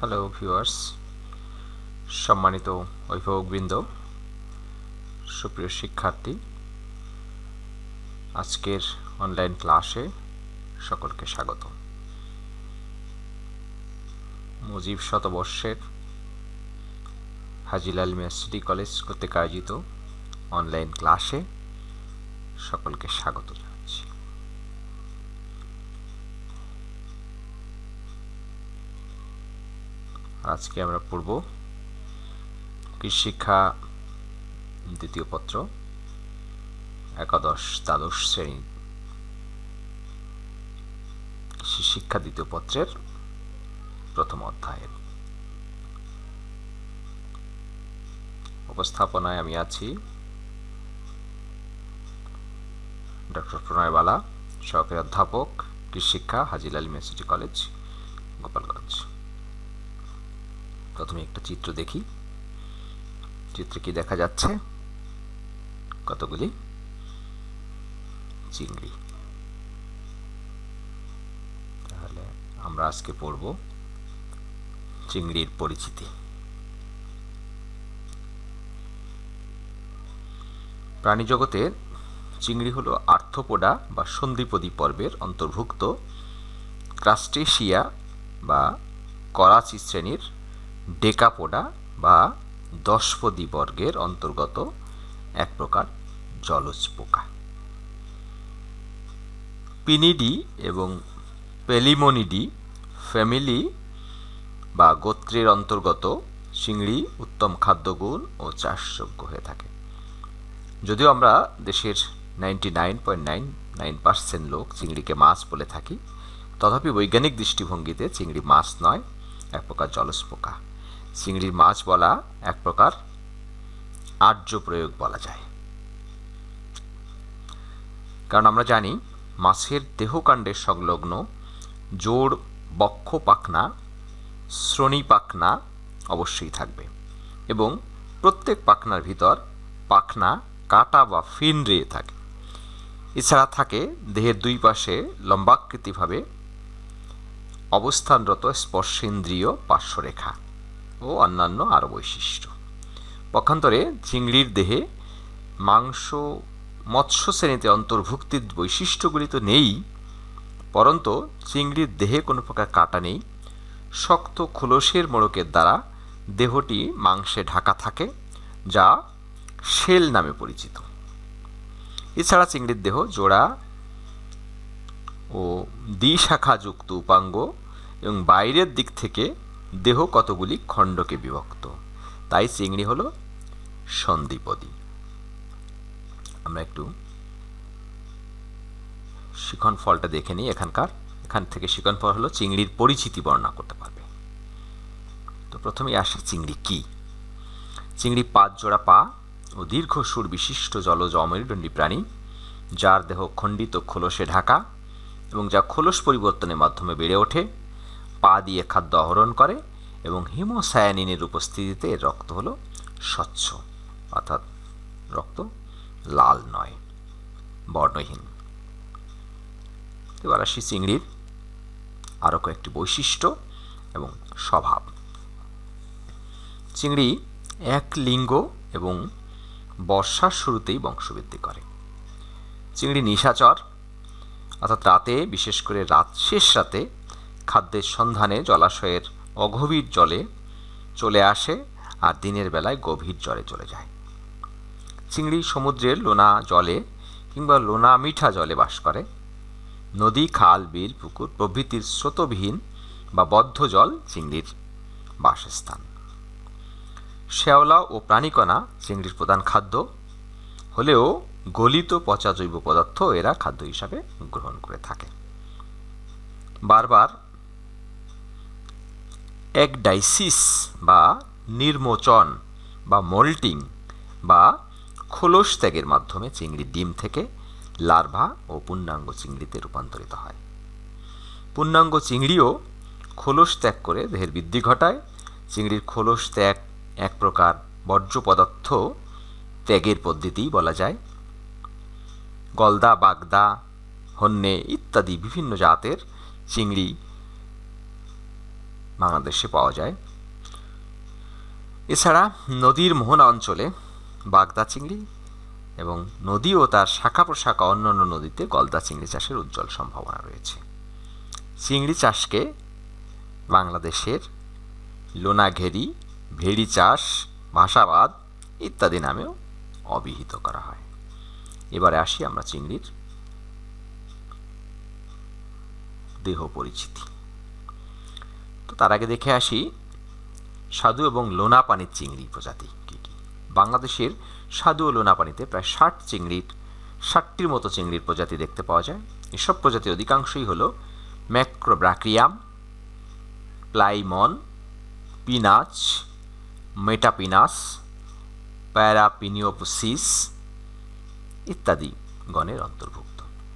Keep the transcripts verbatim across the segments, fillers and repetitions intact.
Hello viewers, সম্মানিত অভিভাবকবৃন্দ, সুপ্রিয় শিক্ষার্থী, আজকের অনলাইন ক্লাসে সকলকে স্বাগত। মুজিব শতবর্ষের হাজী লাল মিয়া সিটি কলেজ কর্তৃক আয়োজিত অনলাইন ক্লাসে সকলকে স্বাগত জানাচ্ছি। আজকে আমরা পড়ব কৃষি শিক্ষা দ্বিতীয় পত্র একাদশ দ্বাদশ শ্রেণী কৃষি শিক্ষা দ্বিতীয় পত্রের প্রথম অধ্যায়ের উপস্থাপনায় আমি আছি ডক্টর প্রণয় বালা, সহকারী অধ্যাপক কৃষি শিক্ষা হাজী লাল মিয়া সিটি কলেজ, গোপালগঞ্জ। প্রথমে একটা চিত্র দেখি। চিত্রে কি দেখা যাচ্ছে? কতগুলি চিংড়ি। তাহলে আমরা আজকে পড়ব চিংড়ির পরিচিতি। প্রাণী জগতের চিংড়ি হলো আর্থ্রোপোডা বা সন্ধিপদী পর্বের অন্তর্ভুক্ত ক্রাস্টেশিয়া বা করাচি শ্রেণীর ডেকাপোডা বা দশপদী বর্গের অন্তর্গত এক প্রকার জলজ পোকা। পিনিডি এবং পেলিমোনিডি ফ্যামিলি বা গোত্রের অন্তর্গত চিংড়ি উত্তম খাদ্যগুণ ও চাষযোগ্য হয়ে থাকে। যদিও আমরা দেশের ninety nine point nine nine percent লোক চিংড়িকে মাছ বলে থাকি, তথাপি বৈজ্ঞানিক দৃষ্টিভঙ্গিতে চিংড়ি মাছ নয়, এক প্রকার জলজ পোকা। চিংড়ির মাছ বলা এক প্রকার আর্য প্রয়োগ বলা যায়, কারণ আমরা জানি মাছের দেহকাণ্ডের সংলগ্ন জোড় বক্ষ পাখনা, শ্রোণী পাখনা অবশ্যই থাকবে এবং প্রত্যেক পাখনার ভিতর পাখনা কাটা বা ফিনরে থাকে। এছাড়া থাকে দেহের দুই পাশে লম্বাকৃতিভাবে অবস্থানরত স্পর্শেন্দ্রিয় পার্শ্বরেখা ও অন্যান্য আরও বৈশিষ্ট্য। পক্ষান্তরে চিংড়ির দেহে মাংস মৎস্য শ্রেণীতে অন্তর্ভুক্তির বৈশিষ্ট্যগুলি তো নেই, পরন্তু চিংড়ির দেহে কোনো প্রকার কাটা নেই। শক্ত খোলসের মোড়কের দ্বারা দেহটি মাংসে ঢাকা থাকে, যা শেল নামে পরিচিত। এছাড়া চিংড়ির দেহ জোড়া ও দ্বিশাখাযুক্ত উপাঙ্গ এবং বাইরের দিক থেকে দেহ কতগুলি খণ্ডকে বিভক্ত, তাই চিংড়ি হলো সন্ধিপদী। আমরা একটু শিখন ফলটা দেখে নিই। এখানকার এখান থেকে শিখন ফল হলো চিংড়ির পরিচিতি বর্ণনা করতে পারবে। তো প্রথমেই আসি চিংড়ি কি। চিংড়ি পাঁচ জোড়া পা ও দীর্ঘ সুর বিশিষ্ট জলজ অমেরুদণ্ডী প্রাণী, যার দেহ খণ্ডিত খোলসে ঢাকা এবং যা খোলস পরিবর্তনের মাধ্যমে বেড়ে ওঠে, পা দিয়ে খাদ্য আহরণ করে এবং হিমোসায়ানিনের উপস্থিতিতে এর রক্ত হলো স্বচ্ছ, অর্থাৎ রক্ত লাল নয়, বর্ণহীন। এবার আসি চিংড়ির আরও কয়েকটি বৈশিষ্ট্য এবং স্বভাব। চিংড়ি এক লিঙ্গ এবং বর্ষার শুরুতেই বংশবৃদ্ধি করে। চিংড়ি নিশাচর, অর্থাৎ রাতে, বিশেষ করে রাত শেষ রাতে খাদ্যের সন্ধানে জলাশয়ের অগভীর জলে চলে আসে আর দিনের বেলায় গভীর জলে চলে যায়। চিংড়ি সমুদ্রের লোনা জলে কিংবা লোনা মিঠা জলে বাস করে। নদী, খাল, বিল, পুকুর প্রভৃতির স্রোতবিহীন বা বদ্ধ জল চিংড়ির বাসস্থান। শ্যাওলা ও প্রাণীকণা চিংড়ির প্রধান খাদ্য হলেও গলিত পচা জৈব পদার্থ এরা খাদ্য হিসাবে গ্রহণ করে থাকে। বারবার একডাইসিস বা নির্মোচন বা মোল্টিং বা খোলস ত্যাগের মাধ্যমে চিংড়ির ডিম থেকে লার্ভা ও পূর্ণাঙ্গ চিংড়িতে রূপান্তরিত হয়। পূর্ণাঙ্গ চিংড়িও খোলস ত্যাগ করে দেহের বৃদ্ধি ঘটায়। চিংড়ির খোলস ত্যাগ এক প্রকার বর্জ্য পদার্থ ত্যাগের পদ্ধতি বলা যায়। গলদা, বাগদা, হন্যে ইত্যাদি বিভিন্ন জাতের চিংড়ি বাংলাদেশে পাওয়া যায়। এছাড়া নদীর মোহনা অঞ্চলে বাগদা চিংড়ি এবং নদী ও তার শাখা প্রশাখা অন্যান্য নদীতে গলদা চিংড়ি চাষের উজ্জ্বল সম্ভাবনা রয়েছে। চিংড়ি চাষকে বাংলাদেশের লোনাঘেরি, ভেড়ি চাষ, ভাষাবাদ ইত্যাদি নামেও অভিহিত করা হয়। এবারে আসি আমরা চিংড়ির দেহ পরিচিতি। তো তার আগে দেখে আসি স্বাদু এবং লোনা পানির চিংড়ি প্রজাতি কী কী। বাংলাদেশের স্বাদু ও লোনা পানিতে প্রায় ষাট চিংড়ির ষাটটির মতো চিংড়ির প্রজাতি দেখতে পাওয়া যায়। এসব প্রজাতি অধিকাংশই হল ম্যাক্রোব্রাকিয়াম, প্লাইমন, পিনাচ, মেটাপিনাস, প্যারাপিনিওপসিস ইত্যাদি গণের অন্তর্ভুক্ত।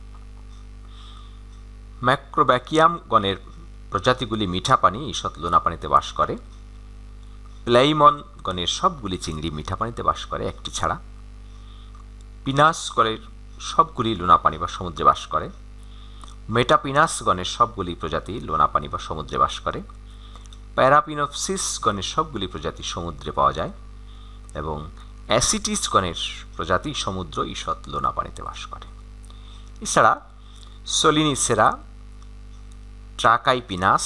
ম্যাক্রোব্রাকিয়াম গণের প্রজাতিগুলি মিঠা পানি, ঈষৎ লোনা পানিতে বাস করে। প্লাইমন গণের সবগুলি চিংড়ি মিঠা পানিতে বাস করে একটি ছাড়া। পিনাস গণের সবগুলি লোনা পানি বা সমুদ্রে বাস করে। মেটাপিনাস গণের সবগুলি প্রজাতি লোনা পানি বা সমুদ্রে বাস করে। প্যারাপিনোপসিস গণের সবগুলি প্রজাতি সমুদ্রে পাওয়া যায় এবং অ্যাসিটিস গণের প্রজাতি সমুদ্র, ঈষৎ লোনা পানিতে বাস করে। এছাড়া সলিনিসেরা, ট্রাকাইপিনাস,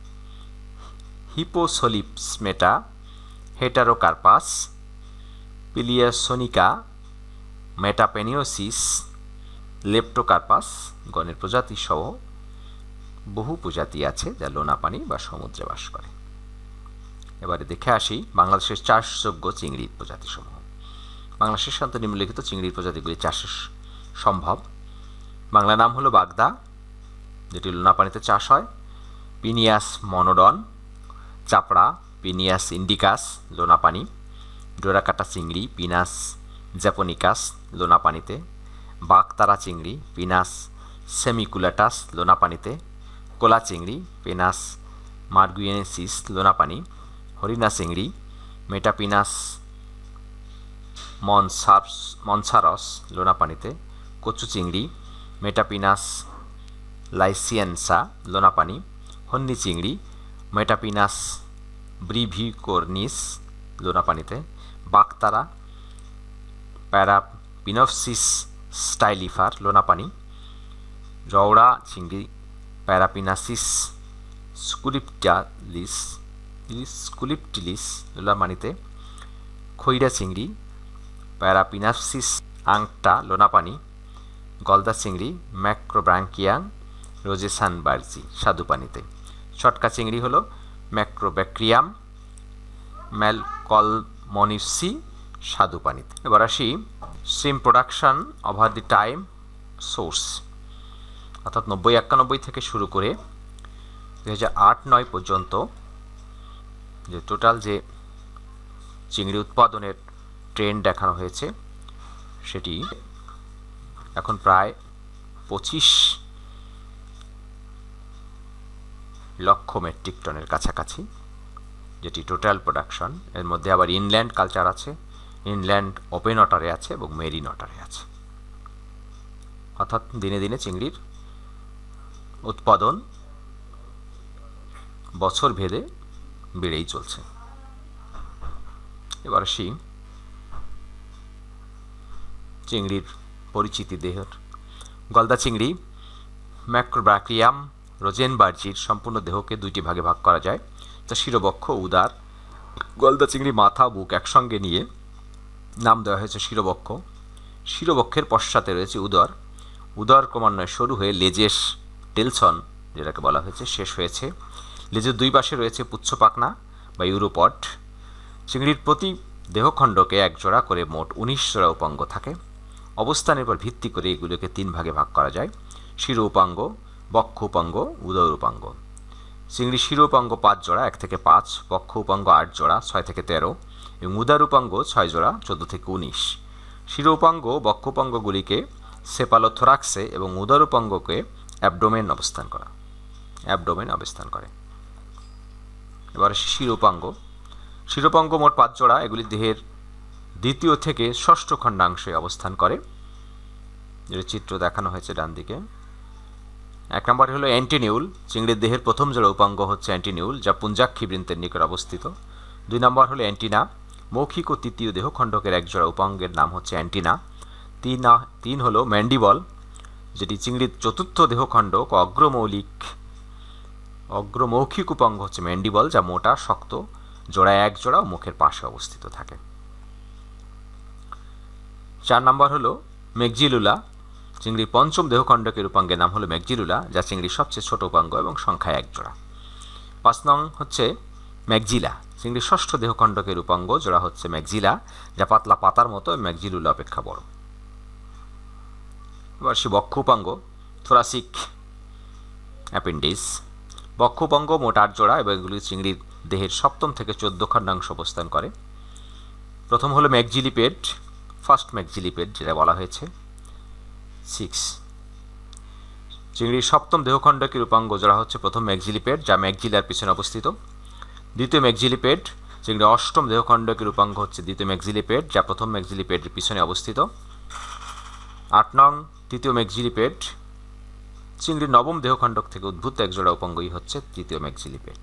হিপোসোলিপসমেটা, হেটারোকার্পাস, পিলিয়াসোনিকা, মেটাপেনিওসিস, লেপ্টোকার্পাস গণের প্রজাতি সহ বহু প্রজাতি আছে যা লোনা পানি বা সমুদ্রে বাস করে। এবারে দেখে আসি বাংলাদেশের চাষযোগ্য চিংড়ির প্রজাতিসমূহ। বাংলাদেশের সাথে নিম্নলিখিত চিংড়ির প্রজাতিগুলি চাষ সম্ভব। বাংলা নাম হলো বাগদা, যেটি লোনা পানিতে চাষ হয়। পিনিয়াস মনোডন, চাপড়া, পিনিয়াস ইন্ডিকাস লোনা পানি। ডোরাকাটা চিংড়ি, পিনাস জ্যাপোনিকাস লোনা পানিতে। বাগতারা চিংড়ি, পিনাস সেমিকুলাটাস লোনা পানিতে। কোলা চিংড়ি, পিনাস মার্গুয়েনেসিস লোনা পানি। হরিণা চিংড়ি, মেটাপিনাস মনসারস মনসারস লোনা পানিতে। কচু চিংড়ি, মেটাপিনাস লাইসিয়েন্সা লোনা পানি। হন্নি চিংড়ি, মেটাপিনাস ব্রিভিকোর্নিস লোনা পানিতে। বাগতারা, প্যারাপিনোপসিস স্টাইলিফার লোনা পানি। রওড়া চিংড়ি, প্যারাপিনাসিস স্কুলিপটালিস স্কুলিপটিলিস লোনা পানিতে। খৈরা চিংড়ি, প্যারাপিনাসিস আংটা লোনা পানি। গলদা চিংড়ি, ম্যাক্রোব্রাঙ্কিয়াং রোজেসানবার্জি স্বাদু পানিতে। ছটকা চিংড়ি হলো ম্যাক্রোব্যাক্রিয়াম ম্যালকলমনিসি স্বাদু পানিতে। এবার আসি সিম production over the time source, অর্থাৎ নব্বই একানব্বই থেকে শুরু করে দুই হাজার আট নয় পর্যন্ত যে টোটাল যে চিংড়ি উৎপাদনের ট্রেন্ড দেখানো হয়েছে সেটি এখন প্রায় পঁচিশ লক্ষ মেট্রিক টনের কাছাকাছি, যেটি টোটাল প্রোডাকশন। এর মধ্যে আবার ইনল্যান্ড কালচার আছে, ইনল্যান্ড ওপেন ওয়াটারে আছে এবং মেরিন ওয়াটারে আছে। অর্থাৎ দিনে দিনে চিংড়ির উৎপাদন বছর ভেদে বেড়েই চলছে। এবার আসি চিংড়ির পরিচিতি দেহের। গলদা চিংড়ি ম্যাক্রোব্রাকিয়াম রোজেনবার্জির সম্পূর্ণ দেহকে দুইটি ভাগে ভাগ করা যায়, যা শিরবক্ষ ও উদার। গলদা চিংড়ি মাথা বুক একসঙ্গে নিয়ে নাম দেওয়া হয়েছে শিরবক্ষ। শিরবক্ষের পশ্চাতে রয়েছে উদর। উদর ক্রমান্বয়ে সরু হয়ে লেজের টেলসন যেটাকে বলা হয়েছে শেষ হয়েছে। লেজের দুই পাশে রয়েছে পুচ্ছপাখনা বা ইউরোপড। চিংড়ির প্রতি দেহখণ্ডকে এক জোড়া করে মোট উনিশ জোড়া উপাঙ্গ থাকে। অবস্থানের উপর ভিত্তি করে এগুলোকে তিন ভাগে ভাগ করা যায়: শির উপাঙ্গ, বক্ষ উপাঙ্গ, উদর উপাঙ্গ। চিংড়ি শির উপাঙ্গ পাঁচ জোড়া, এক থেকে পাঁচ। বক্ষ উপাঙ্গ আট জোড়া, ছয় থেকে তেরো এবং উদর উপাঙ্গ ছয় জোড়া, চোদ্দ থেকে উনিশ। শির উপাঙ্গ বক্ষ উপাঙ্গগুলিকে সেপালোথোরাক্সে এবং উদর উপাঙ্গকে অ্যাবডোমেন অবস্থান করা অ্যাবডোমেন অবস্থান করে। এবার শির উপাঙ্গ। শিরোপাঙ্গ মোট পাঁচ জোড়া, এগুলি দেহের দ্বিতীয় থেকে ষষ্ঠ খণ্ডাংশে অবস্থান করে, যেটা চিত্র দেখানো হয়েছে ডান দিকে। এক নম্বরে হলো অ্যান্টিনিউল। চিংড়ির দেহের প্রথম জোড়া উপাঙ্গ হচ্ছে অ্যান্টিনিউল, যা পুঞ্জাক্ষী বৃন্তের নিকট অবস্থিত। দুই নম্বর হলো অ্যান্টিনা। মৌখিক ও তৃতীয় দেহখণ্ডকের এক জোড়া উপাঙ্গের নাম হচ্ছে অ্যান্টিনা। তিন তিন হলো ম্যান্ডিবল, যেটি চিংড়ির চতুর্থ দেহখণ্ডক ও অগ্রমৌলিক অগ্রমৌখিক উপাঙ্গ হচ্ছে ম্যান্ডিবল, যা মোটা শক্ত জোড়া এক জোড়া ও মুখের পাশে অবস্থিত থাকে। চার নম্বর হলো ম্যাগজিলুলা। চিংড়ির পঞ্চম দেহখণ্ডকের উপাঙ্গের নাম হলো ম্যাগজিলুলা, যা চিংড়ির সবচেয়ে ছোট উপাঙ্গ এবং সংখ্যায় এক জোড়া। পাঁচ নং হচ্ছে ম্যাগজিলা। চিংড়ির ষষ্ঠ দেহখণ্ডকের উপাঙ্গ জোড়া হচ্ছে ম্যাগজিলা, যা পাতলা পাতার মতো ম্যাগজিলুলা অপেক্ষা বড়। এবার সে বক্ষ উপাঙ্গ, থোরাসিক অ্যাপেন্ডিস। বক্ষ উপাঙ্গ মোট আট জোড়া এবং এগুলি চিংড়ির দেহের সপ্তম থেকে চোদ্দ খণ্ডাংশ অবস্থান করে। প্রথম হলো ম্যাগজিলিপেড, ফার্স্ট ম্যাগজিলিপেড যেটা বলা হয়েছে সিক্স। চিংড়ির সপ্তম দেহখণ্ডকের উপাঙ্গ জোড়া হচ্ছে প্রথম ম্যাগজিলিপেড, যা ম্যাগজিলার পিছনে অবস্থিত। দ্বিতীয় ম্যাগজিলিপেড। চিংড়ির অষ্টম দেহখণ্ডকের উপাঙ্গ হচ্ছে দ্বিতীয় ম্যাগজিলিপেড, যা প্রথম ম্যাগজিলিপেডের পিছনে অবস্থিত। আট নং তৃতীয় ম্যাগজিলিপেড। চিংড়ির নবম দেহখণ্ডক থেকে উদ্ভূত এক জোড়া উপাঙ্গই হচ্ছে তৃতীয় ম্যাগজিলিপেড।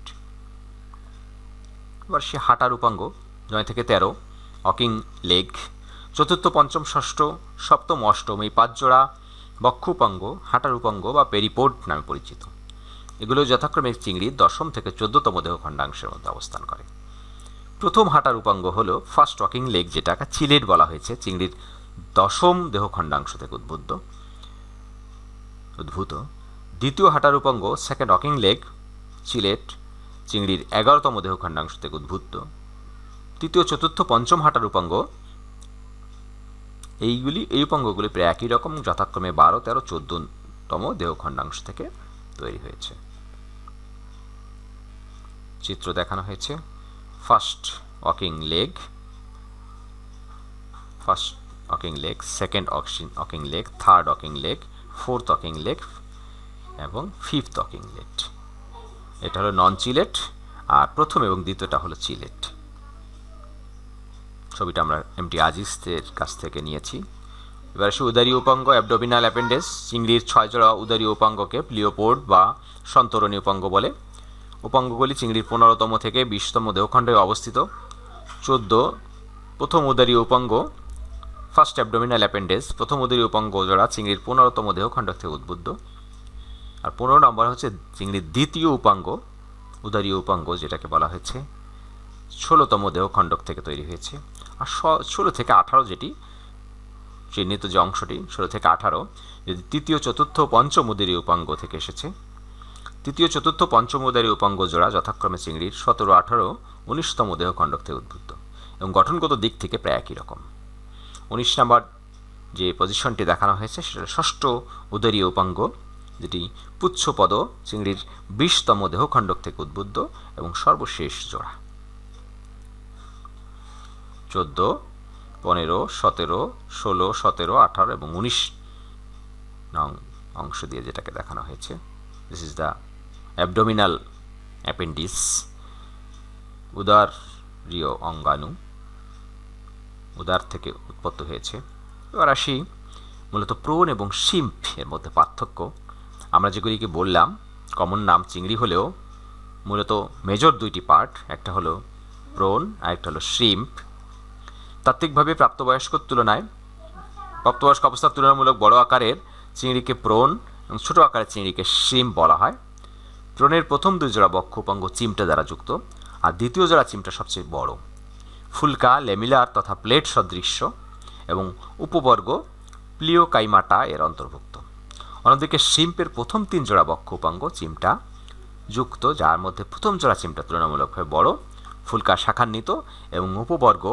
এবার সে হাঁটার উপাঙ্গ, নয় থেকে তেরো। Walking leg. চতুর্থ, পঞ্চম, ষষ্ঠ, সপ্তম, অষ্টম এই পাঁচ জোড়া বক্ষ উপাঙ্গ হাঁটার উপাঙ্গ বা পেরিপোড নামে পরিচিত। এগুলো যথাক্রমে চিংড়ির দশম থেকে চোদ্দতম দেহখণ্ডাংশের মধ্যে অবস্থান করে। প্রথম হাঁটার উপাঙ্গ হলো ফার্স্ট ওয়াকিং লেগ, যেটাকে চিলেট বলা হয়েছে, চিংড়ির দশম দেহখণ্ডাংশ থেকে উদ্ভূত উদ্ভূত দ্বিতীয় হাঁটার উপাঙ্গ সেকেন্ড ওয়াকিং লেগ, চিলেট, চিংড়ির এগারোতম দেহখণ্ডাংশ থেকে উদ্ভূত। তৃতীয়, চতুর্থ, পঞ্চম হাঁটার উপাঙ্গ এইগুলি এই উপাঙ্গগুলি প্রায় একই রকম, যথাক্রমে বারো, তেরো, চোদ্দতম দেহখণ্ডাংশ থেকে তৈরি হয়েছে। চিত্র দেখানো হয়েছে। First walking leg, first walking leg, second walking leg, third walking leg, fourth walking leg এবং ফিফথ ওয়াকিং লেগ। এটা হলো নন চিলেট, আর প্রথম এবং দ্বিতীয়টা হলো চিলেট। ছবিটা আমরা এমটি আজিজের কাছ থেকে নিয়েছি। এবার আসে উদারীয় উপাঙ্গ, অ্যাবডোমিনাল অ্যাপেন্ডেক্স। চিংড়ির ছয় জোড়া উদারীয় উপাঙ্গকে প্লিওপোড বা সন্তরণী উপাঙ্গ বলে। উপাঙ্গগুলি চিংড়ির পনেরোতম থেকে বিশতম দেহখণ্ডে অবস্থিত। চোদ্দ, প্রথম উদারীয় উপাঙ্গ, ফার্স্ট অ্যাবডোমিনাল অ্যাপেন্ডেক্স। প্রথম উদারীয় উপাঙ্গ জোড়া চিংড়ির পনেরোতম দেহখণ্ড থেকে উদ্বুদ্ধ। আর পনেরো নম্বর হচ্ছে চিংড়ির দ্বিতীয় উপাঙ্গ, উদারীয় উপাঙ্গ, যেটাকে বলা হয়েছে ষোলোতম দেহখণ্ডক থেকে তৈরি হয়েছে। আর ষোলো থেকে আঠারো যেটি চিহ্নিত যে অংশটি, ষোলো থেকে আঠারো যদি তৃতীয়, চতুর্থ, পঞ্চম উদারীয় উপাঙ্গ থেকে এসেছে। তৃতীয়, চতুর্থ, পঞ্চম উদারীয় উপাঙ্গ জোড়া যথাক্রমে চিংড়ির সতেরো, আঠারো, উনিশতম দেহখণ্ডক থেকে উদ্বুদ্ধ এবং গঠনগত দিক থেকে প্রায় একই রকম। উনিশ নম্বর যে পজিশনটি দেখানো হয়েছে সেটা ষষ্ঠ উদারীয় উপাঙ্গ, যেটি পুচ্ছপদ, চিংড়ির বিশতম দেহখণ্ডক থেকে উদ্বুদ্ধ এবং সর্বশেষ জোড়া। চোদ্দ, পনেরো, সতেরো, ষোলো, সতেরো, আঠারো এবং উনিশ নং অংশ দিয়ে যেটাকে দেখানো হয়েছে, this is the abdominal appendix, উদারীয় অঙ্গাণু, উদার থেকে উৎপত্ত হয়েছে। এবার আসি মূলত প্রোন এবং শিম্প এর মধ্যে পার্থক্য। আমরা যেগুলিকে বললাম কমন নাম চিংড়ি হলেও মূলত মেজর দুইটি পার্ট, একটা হলো প্রোন আর একটা হলো শ্রিম্প। তাত্ত্বিকভাবে প্রাপ্তবয়স্কর তুলনায় প্রাপ্তবয়স্ক অবস্থার তুলনামূলক বড় আকারের চিংড়িকে প্রোন এবং ছোটো আকারের চিংড়িকে শ্রিম্প বলা হয়। প্রোনের প্রথম দুই জোড়া বক্ষ উপাঙ্গ চিমটা দ্বারা যুক্ত, আর দ্বিতীয় জোড়া চিমটা সবচেয়ে বড়, ফুলকা, লেমিলার তথা প্লেট সদৃশ্য এবং উপবর্গ প্লিওকাইমাটা এর অন্তর্ভুক্ত। অন্যদিকে শ্রিম্পের প্রথম তিন জোড়া বক্ষ উপাঙ্গ চিমটা যুক্ত, যার মধ্যে প্রথম জোড়া চিমটা তুলনামূলকভাবে বড়, ফুলকা শাখান্বিত এবং উপবর্গ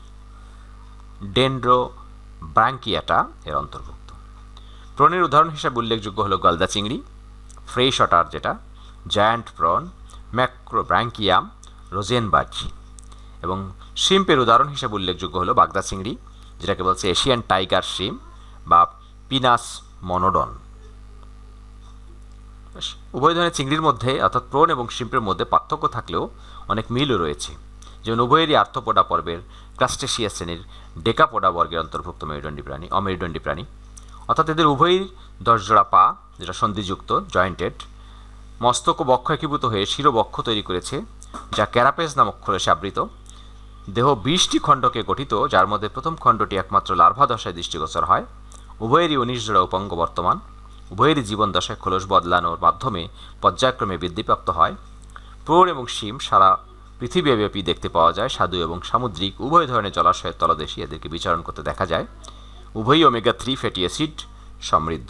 ডেন্ড্রোব্রাঙ্কিয়াটা এর অন্তর্ভুক্ত। প্রনের উদাহরণ হিসাবে উল্লেখযোগ্য হলো গলদা চিংড়ি, ফ্রেশ ওয়াটার যেটা, জায়ান্ট প্রন, ম্যাক্রোব্রাঙ্কিয়াম, রোজেনবার্জি। এবং শ্রিম্পের উদাহরণ হিসাবে উল্লেখযোগ্য হলো বাগদা চিংড়ি, যেটাকে বলছে এশিয়ান টাইগার শ্রিম্প বা পিনাস মনোডন। উভয় ধরনের চিংড়ির মধ্যে অর্থাৎ প্রোন এবং শ্রিম্পের মধ্যে পার্থক্য থাকলেও অনেক মিলও রয়েছে, যেমন উভয়েরই আর্থ্রোপোডা পর্বের ক্রাস্টেসিয়াস শ্রেণীর ডেকাপোডা বর্গের অন্তর্ভুক্ত মেরুদণ্ডী প্রাণী, অমেরুদণ্ডী প্রাণী, অর্থাৎ এদের উভয়ই দশ জোড়া পা, যেটা সন্ধিযুক্ত জয়েন্টেড, মস্তক ও বক্ষ একীভূত হয়ে শিরবক্ষ তৈরি করেছে, যা ক্যারাপেজ নামক খোলসে আবৃত। দেহ বিশটি খণ্ডকে গঠিত, যার মধ্যে প্রথম খণ্ডটি একমাত্র লার্ভা দশায় দৃষ্টিগোচর হয়। উভয়েরই উনিশ জোড়া উপাঙ্গ বর্তমান। উভয়েরই জীবন দশায় খোলস বদলানোর মাধ্যমে পর্যায়ক্রমে বৃদ্ধিপ্রাপ্ত হয়। প্রোণ এবং শিম সারা পৃথিবীব্যাপী দেখতে পাওয়া যায়। স্বাদু এবং সামুদ্রিক উভয় ধরনের জলাশয়ের তলদেশে এদেরকে বিচরণ করতে দেখা যায়। উভয়ই ওমেগা থ্রি ফ্যাটি অ্যাসিড সমৃদ্ধ।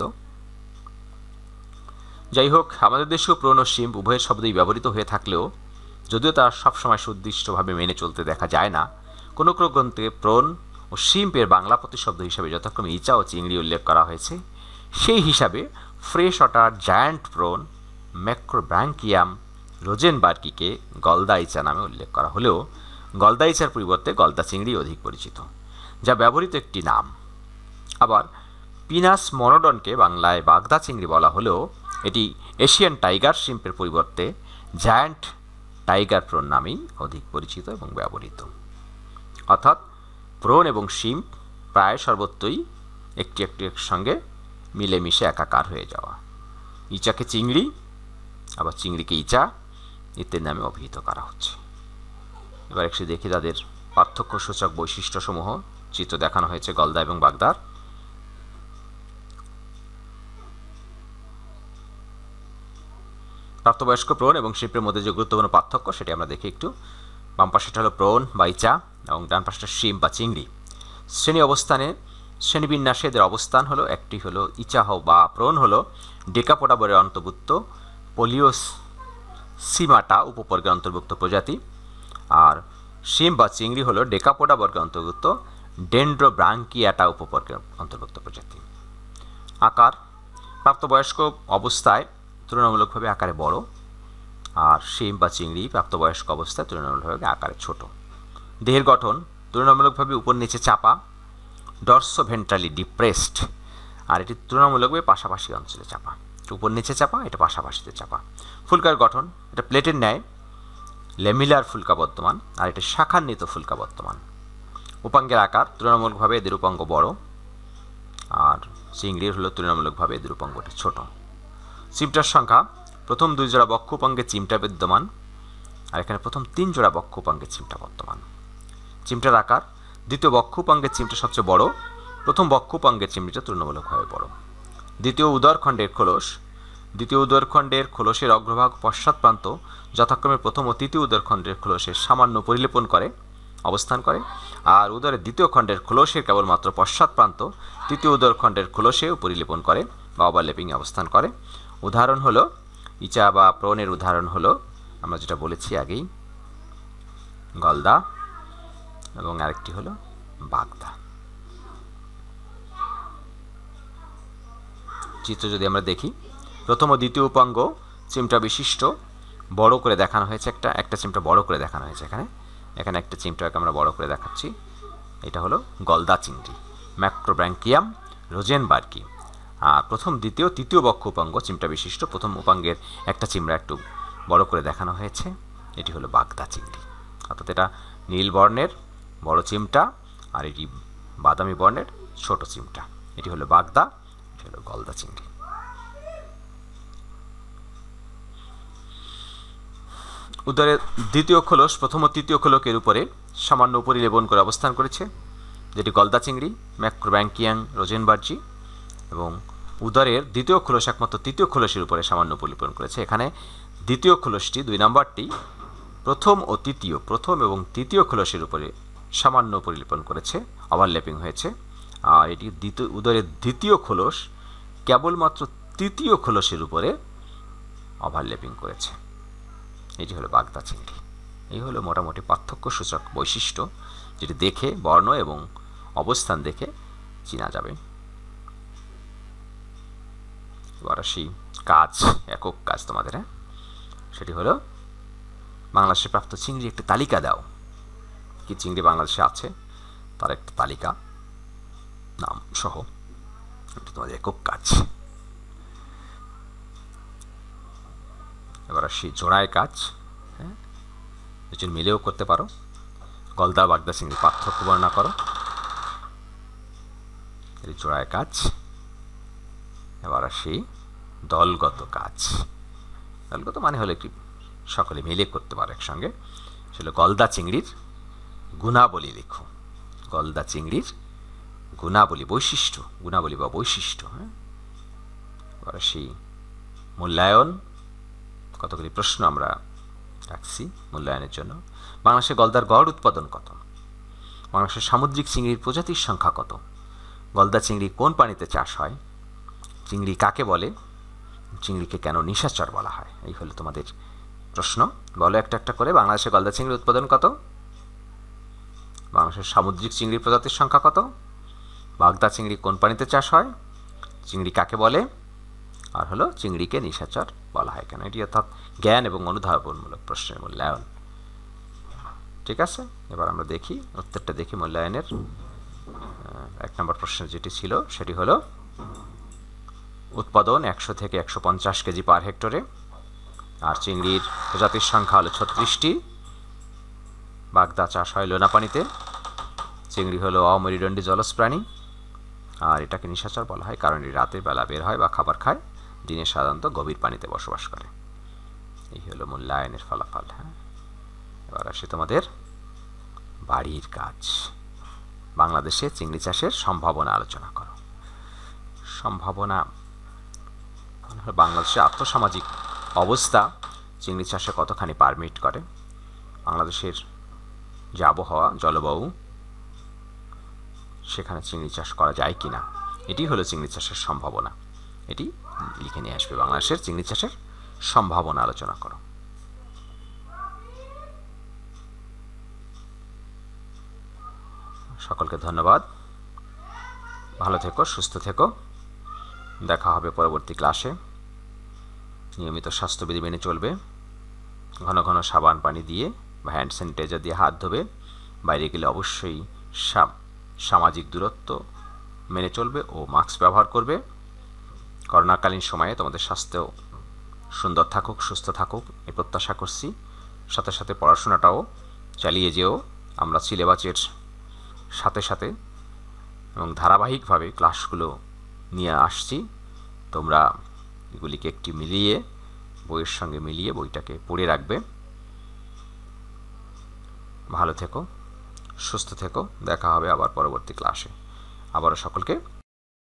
যাই হোক, আমাদের দেশেও প্রোণ ও শিম উভয়ের শব্দই ব্যবহৃত হয়ে থাকলেও যদিও তা সবসময় সুনির্দিষ্টভাবে মেনে চলতে দেখা যায় না, কোনো কোনো গ্রন্থে প্রোণ ও শিম্পের বাংলা প্রতিশব্দ হিসাবে যথাক্রমে ইচা ও চিংড়ি উল্লেখ করা হয়েছে। সেই হিসাবে fresh water giant prawn, macrobrachium রোজেনবার্গিকে গলদা ইচা নামে উল্লেখ করা হলেও গলদা ইচার পরিবর্তে গলদা চিংড়ি অধিক পরিচিত, যা ব্যবহৃত একটি নাম। আবার পিনাস মনোডনকে বাংলায় বাগদা চিংড়ি বলা হলেও এটি এশিয়ান টাইগার শিম্পের পরিবর্তে জায়ান্ট টাইগার প্রোণ নামেই অধিক পরিচিত এবং ব্যবহৃত। অর্থাৎ প্রোণ এবং শিম্প প্রায় সর্বত্রই একটি একটি সঙ্গে মিলেমিশে একাকার হয়ে যাওয়া। ইচাকে চিংড়ি, আবার চিংড়িকে ইচা ইত্যাদি নামে অভিহিত করা হচ্ছে। এবার একটু দেখি তাদের পার্থক্য সূচক বৈশিষ্ট্যসমূহ চিত্র দেখানো হয়েছে গলদা এবং বাগদার। প্রাপ্তবয়স্ক প্রোণ এবং শিম্পের মধ্যে যে গুরুত্বপূর্ণ পার্থক্য সেটি আমরা দেখি একটু। বাম পাশটা হলো প্রোণ বা ইচা এবং ডান পাশটা শিম্প বা চিংড়ি। শ্রেণী অবস্থানে শ্রেণীবিন্যাসে এদের অবস্থান হলো, একটি হলো ইচা বা প্রোণ হলো ডেকাপোডা অন্তর্ভুক্ত পলিওসিমাটা উপবর্গের অন্তর্ভুক্ত প্রজাতি, আর শিম্প বা চিংড়ি হলো ডেকাপোডা বর্গের অন্তর্ভুক্ত ডেন্ড্রোব্রাঙ্কিয়াটা উপবর্গের অন্তর্ভুক্ত প্রজাতি। আকার প্রাপ্তবয়স্ক অবস্থায় তুলনামূলকভাবে আকারে বড়, আর শিম্প বা চিংড়ি প্রাপ্তবয়স্ক অবস্থায় তুলনামূলকভাবে আকারে ছোট। দেহের গঠন তুলনামূলকভাবে উপর নিচে চাপা, ডর্সো ভেন্ট্রালি ডিপ্রেসড, আর এটি তুলনামূলকভাবে পাশাপাশি অঞ্চলে চাপা। উপর নিচে চাপা, এটা পাশাপাশিতে চাপা। ফুলকার গঠন এটা প্লেটের ন্যায় লেমিলার ফুলকা বর্তমান, আর এটা শাখান্বিত ফুলকা বর্তমান। উপাঙ্গের আকার তুলনামূলকভাবে এদের উপাঙ্গ বড়, আর চিংড়ির হলো তুলনামূলকভাবে এদের উপাঙ্গটি ছোট। চিমটার সংখ্যা প্রথম দুই জোড়া বক্ষ উপাঙ্গে চিমটা বিদ্যমান, আর এখানে প্রথম তিন জোড়া বক্ষ উপাঙ্গে চিমটা বর্তমান। চিমটার আকার দ্বিতীয় বক্ষ উপাঙ্গের চিমটা সবচেয়ে বড়, প্রথম বক্ষ উপাঙ্গের চিমটিটা তুলনামূলকভাবে বড়। দ্বিতীয় উদরখণ্ডের খোলস দ্বিতীয় উদরখণ্ডের খোলসের অগ্রভাগ পশ্চাৎ প্রান্ত যথাক্রমে প্রথম ও তৃতীয় উদরখণ্ডের খোলসের সামান্য পরিলেপন করে অবস্থান করে, আর উদরের দ্বিতীয় খণ্ডের খোলসের কেবলমাত্র পশ্চাৎ প্রান্ত তৃতীয় উদরখণ্ডের খোলসেও পরিলেপন করে বা ওভারল্যাপিং অবস্থান করে। উদাহরণ হলো ইচা বা প্রোণের উদাহরণ হলো আমরা যেটা বলেছি আগেই গলদা, এবং আরেকটি হলো বাগদা। চিত্র যদি আমরা দেখি, প্রথম ও দ্বিতীয় উপাঙ্গ চিমটা বিশিষ্ট বড় করে দেখানো হয়েছে, একটা একটা চিমটা বড় করে দেখানো হয়েছে এখানে এখানে একটা চিমটাকে আমরা বড় করে দেখাচ্ছি। এটা হলো গলদা চিংড়ি, ম্যাক্রোব্র্যাঙ্কিয়াম রোজেনবার্গি। আর প্রথম দ্বিতীয় তৃতীয় বক্ষ উপাঙ্গ চিমটা বিশিষ্ট প্রথম উপাঙ্গের একটা চিমড়া একটু বড় করে দেখানো হয়েছে, এটি হলো বাগদা চিংড়ি। অর্থাৎ এটা নীল বর্ণের বড় চিমটা, আর এটি বাদামি বর্ণের ছোট চিমটা। এটি হলো বাগদা, এটি হলো গলদা চিংড়ি। উদরের দ্বিতীয় খোলস প্রথম ও তৃতীয় খোলকের উপরে সামান্য উপরিলেপন করে অবস্থান করেছে, যেটি গলদা চিংড়ি, ম্যাক্রোব্র্যাঙ্কিয়াম রোজেনবার্গি। এবং উদরের দ্বিতীয় খোলস একমাত্র তৃতীয় খোলসের উপরে সামান্য উপরিলেপন করেছে। এখানে দ্বিতীয় খোলসটি দুই নম্বরটি প্রথম ও তৃতীয় প্রথম এবং তৃতীয় খোলসের উপরে সামান্য পরিলেপন করেছে, ওভারল্যাপিং হয়েছে। আর এটি দ্বিতীয় উদরের দ্বিতীয় খোলস কেবলমাত্র তৃতীয় খোলসের উপরে ওভারল্যাপিং করেছে। এটি হলো বাগদা চিংড়ি। এই হলো মোটামুটি পার্থক্য সূচক বৈশিষ্ট্য, যেটি দেখে বর্ণ এবং অবস্থান দেখে চেনা যাবে। এবার আসি কাজ, একক কাজ তোমাদের। হ্যাঁ, সেটি হলো বাংলাদেশে প্রাপ্ত চিংড়ি একটি তালিকা দাও। কি চিংড়ি বাংলাদেশে আছে তার একটা তালিকা নাম সহ, এটি তোমাদের একক কাজ। এবার আসি জোড়ায় কাজ। হ্যাঁ, দুজন মিলেও করতে পারো। গলদা বাগদা চিংড়ি পার্থক্য বর্ণনা করো, এটি জোড়ায় কাজ। এবার আসি দলগত কাজ। দলগত মানে হলো একটি সকলে মিলে করতে পারে একসঙ্গে। সেটা গলদা চিংড়ির গুণাবলী লেখো। গলদা চিংড়ির গুণাবলী, বৈশিষ্ট্য, গুণাবলী বা বৈশিষ্ট্য। হ্যাঁ, এবার সেই মূল্যায়ন, কতগুলি প্রশ্ন আমরা রাখছি মূল্যায়নের জন্য। বাংলাদেশের গলদার গড় উৎপাদন কত? বাংলাদেশের সামুদ্রিক চিংড়ির প্রজাতির সংখ্যা কত? গলদা চিংড়ি কোন পানিতে চাষ হয়? চিংড়ি কাকে বলে? চিংড়িকে কেন নিশাচর বলা হয়? এই হলো তোমাদের প্রশ্ন। বলো একটা একটা করে। বাংলাদেশে গলদা চিংড়ির উৎপাদন কত? বাংলাদেশের সামুদ্রিক চিংড়ির প্রজাতির সংখ্যা কত? বাগদা চিংড়ি কোন পানিতে চাষ হয়? চিংড়ি কাকে বলে? আর হলো চিংড়িকে নিশাচর বলা হয় কেন? এটি অর্থাৎ জ্ঞান এবং অনুধাবনমূলক প্রশ্নের মূল্যায়ন। ঠিক আছে, এবার আমরা দেখি উত্তরটা দেখি মূল্যায়নের। এক নম্বর প্রশ্ন যেটি ছিল সেটি হলো উৎপাদন একশো থেকে একশো পঞ্চাশ কেজি পার হেক্টরে, আর চিংড়ির প্রজাতির সংখ্যা হলো ছত্রিশটি। বাগদা চাষ হয় লোনা পানিতে। চিংড়ি হলো অমেরুদণ্ডী জলজ প্রাণী, আর এটাকে নিশাচর বলা হয় কারণ এটি রাতের বেলা বের হয় বা খাবার খায়, দিনে সাধারণত গভীর পানিতে বসবাস করে। এই হলো মূল্যায়নের ফলাফল। হ্যাঁ, এবার আসি তোমাদের বাড়ির কাজ। বাংলাদেশে চিংড়ি চাষের সম্ভাবনা আলোচনা করো। সম্ভাবনা বাংলাদেশের আর্থসামাজিক অবস্থা চিংড়ি চাষে কতখানি পারমিট করে, বাংলাদেশের যে আবহাওয়া, জলবায়ু, সেখানে চিংড়ি চাষ করা যায় কিনা, এটি হলো চিংড়ি চাষের সম্ভাবনা। এটি লিখে নিয়ে আসবে। বাংলাদেশের চিংড়ি চাষের সম্ভাবনা আলোচনা করো। সকলকে ধন্যবাদ। ভালো থেকো, সুস্থ থেকো। দেখা হবে পরবর্তী ক্লাসে। নিয়মিত স্বাস্থ্যবিধি মেনে চলবে। ঘন ঘন সাবান পানি দিয়ে বা হ্যান্ড স্যানিটাইজার দিয়ে হাত ধোবে। বাইরে গেলে অবশ্যই সামাজিক দূরত্ব মেনে চলবে ও মাস্ক ব্যবহার করবে। করোনাকালীন সময়ে তোমাদের স্বাস্থ্য সুন্দর থাকুক, সুস্থ থাকুক এই প্রত্যাশা করছি। সাথে সাথে পড়াশোনাটাও চালিয়ে যেও। আমরা সিলেবাসের সাথে সাথে এবং ধারাবাহিকভাবে ক্লাসগুলো নিয়ে আসছি। তোমরা এগুলিকে একটি মিলিয়ে, বইয়ের সঙ্গে মিলিয়ে বইটাকে পড়ে রাখবে। ভালো থেকো, সুস্থ থেকো। দেখা হবে আবার পরবর্তী ক্লাসে। আবারও সকলকে